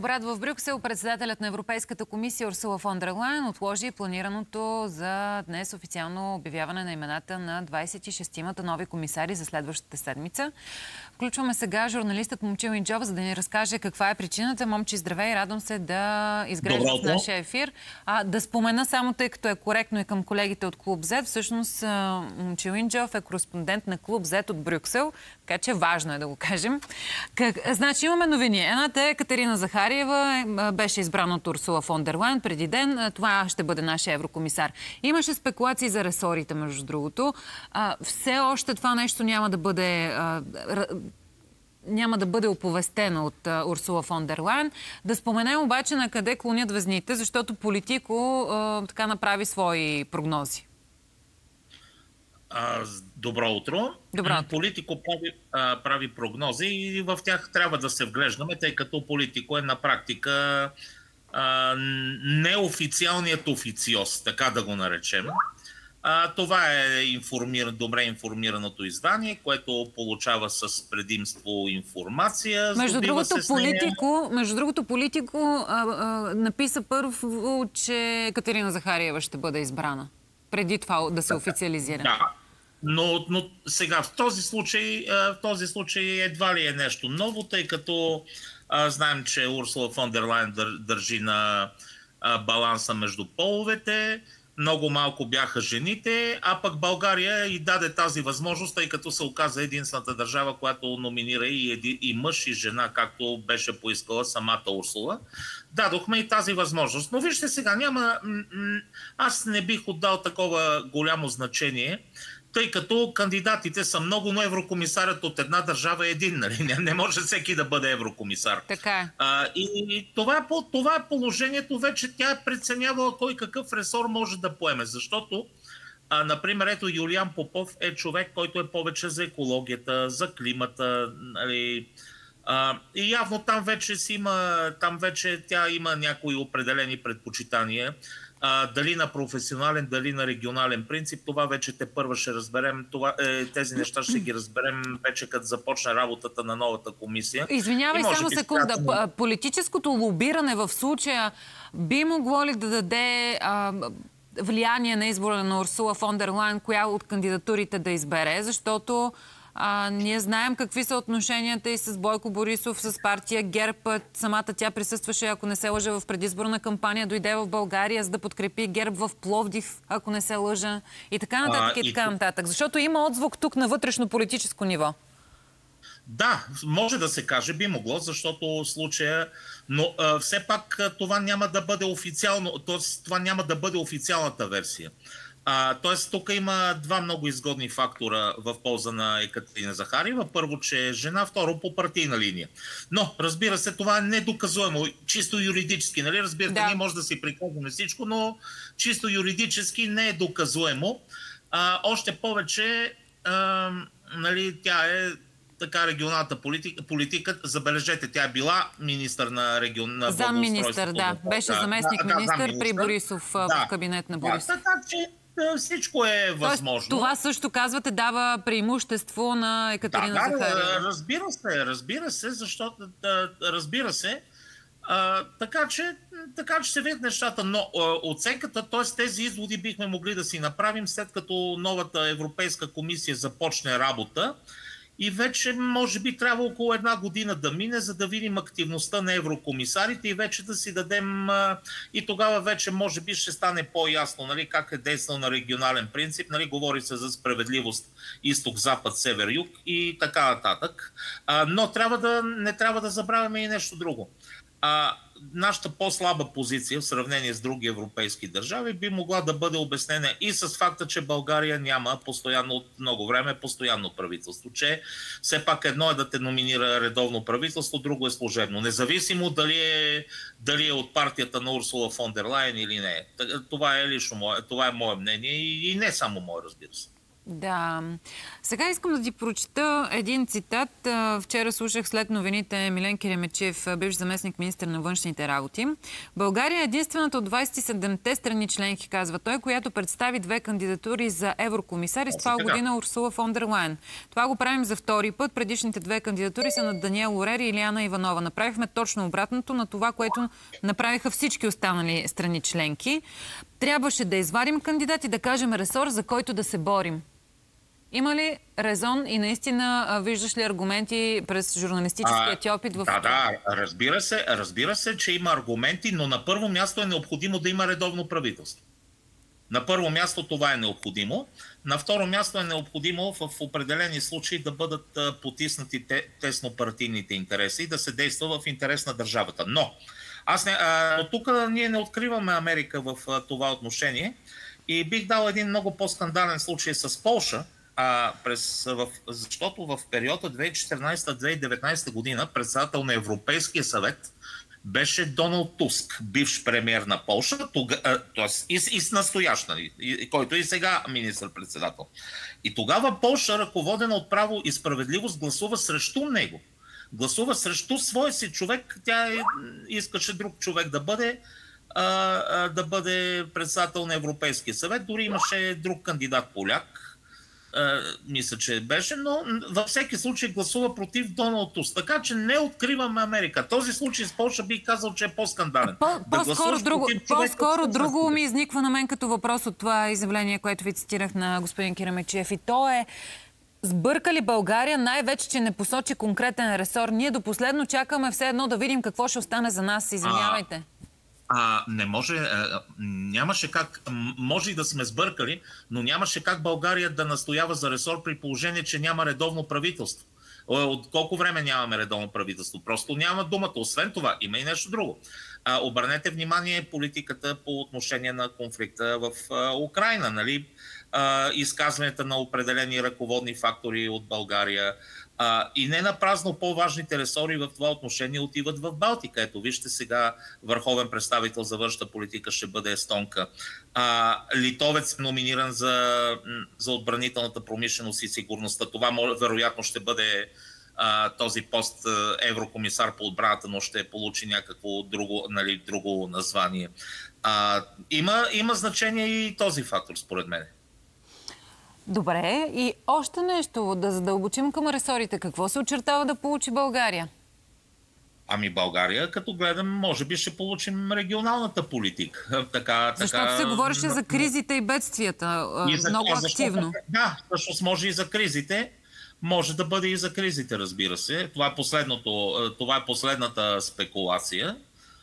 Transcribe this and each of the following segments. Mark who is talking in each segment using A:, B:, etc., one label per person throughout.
A: обрат в Брюксел председателят на Европейската комисия Урсула фон дер Лайен отложи планираното за днес официално обявяване на имената на 26-мата нови комисари за следващата седмица. Включваме сега журналистът Момчил Инджов, за да ни разкаже каква е причината. Момчи, здравей, радвам се да изгрежда в нашия ефир. Да спомена само, тъй като е коректно и към колегите от Клуб Z, всъщност Момчил Инджов е кореспондент на Клуб Z от Брюксел, така че важно е да го кажем. Значи имаме новини. Едната е Катерина Захариева, беше избрана от Урсула фон дер Лайен преди ден. Това ще бъде нашия еврокомисар. Имаше спекулации за ресорите, между другото. Все още това нещо няма да бъде оповестено от Урсула фон дер Лайен. Да споменем обаче на къде клонят везните, защото Политико така направи свои прогнози.
B: Добро утро. Политико прави прогнози и в тях трябва да се вглеждаме, тъй като Политико е на практика неофициалният официоз, така да го наречем. Това е добре информираното издание, което получава с предимство информация.
A: Между другото, Политико написа първо, че Катерина Захариева ще бъде избрана. Преди това да се официализира.
B: Да, но сега в този случай едва ли е нещо ново, тъй като знаем, че Урсула фон дер Лайен държи на баланса между половете. Много малко бяха жените, а пък България и даде тази възможност, тъй като се оказа единствената държава, която номинира и мъж, и жена, както беше поискала самата Урсула. Дадохме и тази възможност. Но вижте сега, аз не бих отдал такова голямо значение, тъй като кандидатите са много, но еврокомисарът от една държава е един. Нали? Не може всеки да бъде еврокомисар.
A: Така.
B: И това е положението. Вече тя е преценявала кой какъв ресор може да поеме. Защото, например, ето Юлиан Попов е човек, който е повече за екологията, за климата. Нали? И явно там вече тя има някои определени предпочитания. Дали на професионален, дали на регионален принцип, това вече тепърва ще разберем. Тези неща ще ги разберем вече като започне работата на новата комисия.
A: Извинявай само секунда. Политическото лобиране в случая би могло ли да даде влияние на избора на Урсула фон дер Лайен, коя от кандидатурите да избере? Защото ние знаем какви са отношенията и с Бойко Борисов, с партия ГЕРБ. Самата тя присъстваше, ако не се лъжа, в предизборна кампания, дойде в България, за да подкрепи ГЕРБ в Пловдив, ако не се лъжа. И така нататък, и така нататък. Защото има отзвук тук на вътрешно политическо ниво.
B: Да, може да се каже, би могло, защото случая, но все пак това няма да бъде официално, т.е. това няма да бъде официалната версия. Тоест, тук има два много изгодни фактора в полза на Екатерина Захариева. Първо, че е жена, второ, по партийна линия. Но, разбира се, това е недоказуемо, чисто юридически. Нали? Разбира се, ние може да си приказваме всичко, но чисто юридически не е доказуемо. Още повече, нали, тя е така регионалната политика. Забележете, тя е била министър на регионалната
A: замминистър, да. Беше заместник-министър при Борисов в кабинет на Борисов.
B: Така че всичко е възможно.
A: Тоест, това също, казвате, дава преимущество на Екатерина Захариева.
B: Разбира се, защото така че се видят нещата, но оценката, т.е. тези изводи бихме могли да си направим след като новата Европейска комисия започне работа. И вече може би трябва около една година да мине, за да видим активността на еврокомисарите и вече да си дадем... И тогава вече може би ще стане по-ясно, нали, как е действал на регионален принцип. Нали, говори се за справедливост изток-запад, север-юг и така нататък. Но не трябва да забравяме и нещо друго. Нашата по-слаба позиция в сравнение с други европейски държави би могла да бъде обяснена и с факта, че България няма постоянно от много време постоянно правителство. Че все пак едно е да те номинира редовно правителство, друго е служебно. Независимо дали е от партията на Урсула фон дер Лайен или не. Това е лично мое, това е мое мнение и не само мое, разбира се.
A: Да. Сега искам да ти прочета един цитат. Вчера слушах след новините Милен Киремечев, бивш заместник министър на външните работи. България е единствената от 27-те страни членки, казва той, която представи 2 кандидатури за еврокомисар и с това година Урсула фон дер Лайен. Това го правим за втори път. Предишните 2 кандидатури са на Даниел Орери и Илияна Иванова. Направихме точно обратното на това, което направиха всички останали страни членки. Трябваше да извадим кандидат и да кажем ресор, за който да се борим. Има ли резон и наистина виждаш ли аргументи през журналистическия ти опит в...
B: Да, разбира се, че има аргументи, но на първо място е необходимо да има редовно правителство. На първо място това е необходимо. На второ място е необходимо в определени случаи да бъдат потиснати теснопартийните интереси и да се действа в интерес на държавата. Но тук ние не откриваме Америка в това отношение и бих дал един много по-скандален случай с Полша, защото в периода 2014-2019 година председател на Европейския съвет беше Доналд Туск, бивш премиер на Полша, т.е. и настоящ, който и сега министър-председател. И тогава Полша, ръководена от Право и справедливост, гласува срещу него. Гласува срещу своя си човек. Тя искаше друг човек да бъде председател на Европейския съвет. Дори имаше друг кандидат поляк, мисля, че беше, но във всеки случай гласува против Доналд Туск. Така че не откриваме Америка. Този случай с Полша бих казал, че е по-скандален.
A: По-скоро друго ми изниква на мен като въпрос от това изявление, което ви цитирах на господин Киремечев. И то е: сбърка ли България, най-вече, че не посочи конкретен ресор? Ние до последно чакаме все едно да видим какво ще остане за нас. Извинявайте.
B: Не може, нямаше как, може и да сме сбъркали, но нямаше как България да настоява за ресор при положение, че няма редовно правителство. От колко време нямаме редовно правителство? Просто няма думата. Освен това, има и нещо друго. Обърнете внимание политиката по отношение на конфликта в Украйна, нали? Изказванията на определени ръководни фактори от България. И не напразно по-важните ресори в това отношение отиват в Балтика. Ето, вижте сега, върховен представител за външна политика ще бъде естонка. Литовец номиниран за отбранителната промишленост и сигурността. Това вероятно ще бъде този пост еврокомисар по отбраната, но ще получи някакво друго название. Има значение и този фактор, според мен.
A: Добре, и още нещо, да задълбочим към ресорите. Какво се очертава да получи България?
B: България, като гледам, може би ще получим регионалната политика.
A: Защото се говореше за кризите и бедствията много активно.
B: Да, всъщност може и за кризите. Може да бъде и за кризите, разбира се. Това е последната спекулация.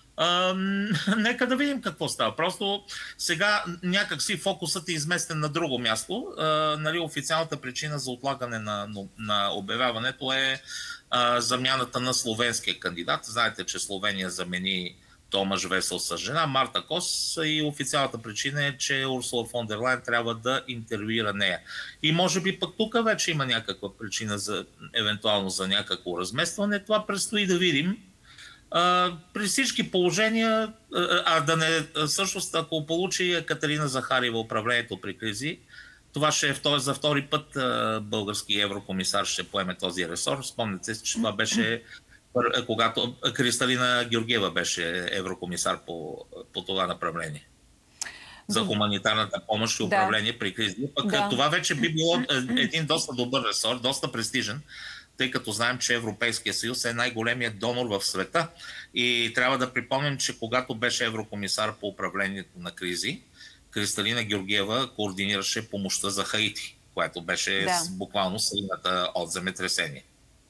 B: Нека да видим какво става. Просто сега някакси фокусът е изместен на друго място. Официалната причина за отлагане на обявяването е замяната на словенския кандидат. Знаете, че Словения замени Томаш Весел с жена Марта Кос и официалната причина е, че Урсула фон дер Лайен трябва да интервюира нея. И може би пък тук вече има някаква причина евентуално за някакво разместване. Това предстои да видим. При всички положения, всъщност, ако получи Катерина Захариева управлението при кризи, това ще е за втори път български еврокомисар ще поеме този ресор. Спомняте се, че това беше когато Кристалина Георгиева беше еврокомисар по това направление. За хуманитарната помощ и управление при кризи. Това вече би било един доста добър ресор, доста престижен, тъй като знаем, че Европейския съюз е най-големият донор в света. И трябва да припомним, че когато беше еврокомисар по управлението на кризи, Кристалина Георгиева координираше помощта за Хаити, която беше буквално силната от земетресение.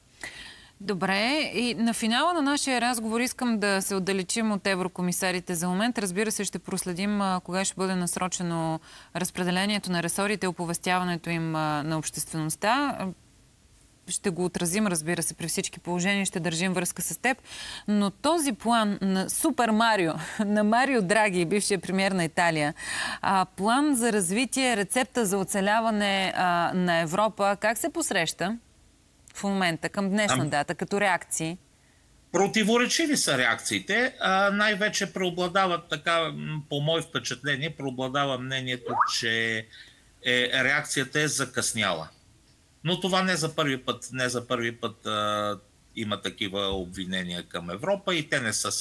A: Добре, и на финала на нашия разговор искам да се отдалечим от еврокомисарите за момент. Разбира се, ще проследим кога ще бъде насрочено разпределението на ресорите и оповестяването им на обществеността. Ще го отразим, разбира се, при всички положения, ще държим връзка с теб. Но този план на Супер Марио, на Марио Драги, бившия премиер на Италия, план за развитие, рецепта за оцеляване на Европа, как се посреща в момента, към днешна дата, като реакции?
B: Противоречиви са реакциите. Най-вече преобладават, така, по мое впечатление, преобладава мнението, че реакцията е закъсняла. Но това не за първи път има такива обвинения към Европа и те не са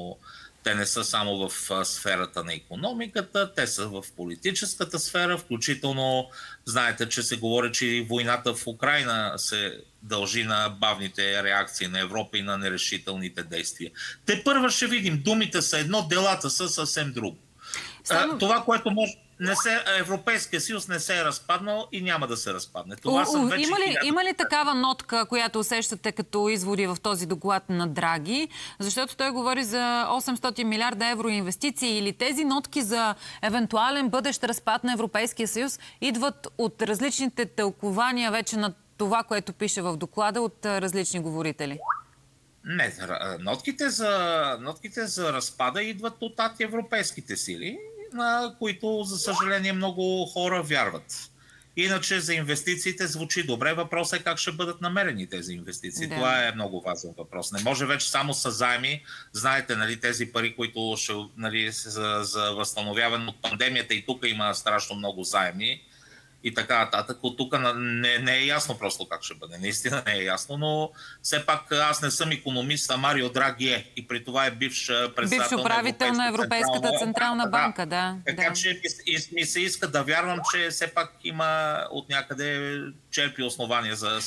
B: само в сферата на икономиката, те са в политическата сфера, включително знаете, че се говори, че войната в Украйна се дължи на бавните реакции на Европа и на нерешителните действия. Тепърва ще видим, думите са едно, делата са съвсем друго. Това, което може... Европейския съюз не се е разпаднал и няма да се разпадне. Това са вече
A: има ли такава нотка, която усещате като изводи в този доклад на Драги? Защото той говори за 800 милиарда евро инвестиции, или тези нотки за евентуален бъдещ разпад на Европейския съюз идват от различните тълкования вече на това, което пише в доклада от различни говорители?
B: Не, нотките за разпада идват от антиевропейските сили, на които, за съжаление, много хора вярват. Иначе за инвестициите звучи добре. Въпросът е как ще бъдат намерени тези инвестиции. Да. Това е много важен въпрос. Не може вече само с заеми. Знаете, нали, тези пари, които ще, нали, за възстановяване от пандемията, и тук има страшно много заеми и така нататък. От тук не е ясно просто как ще бъде. Наистина не е ясно, но все пак аз не съм икономист, а Марио Драги е. И при това е бивш
A: управител на Европейската централна банка. Да.
B: Така че ми се иска да вярвам, че все пак има от някъде черпи основания за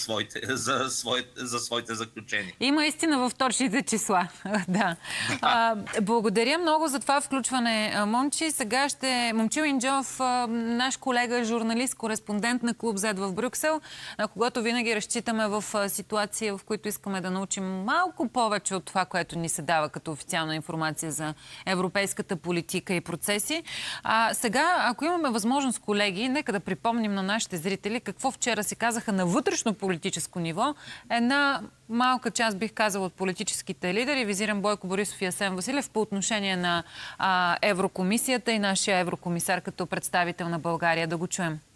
B: своите заключения.
A: Има истина в точните числа. Да. Благодаря много за това включване, Момчи. Сега Момчил Инджов, наш колега, журналист, кореспондент на Клуб Z в Брюксел, на когото винаги разчитаме в ситуация, в които искаме да научим малко повече от това, което ни се дава като официална информация за европейската политика и процеси. Сега, ако имаме възможност, колеги, нека да припомним на нашите зрители какво вчера си казаха на вътрешно политическо ниво. Една малка част, бих казала, от политическите лидери, визирам Бойко Борисов и Асен Василев, по отношение на Еврокомисията и нашия еврокомисар като представител на България. Да го чуем.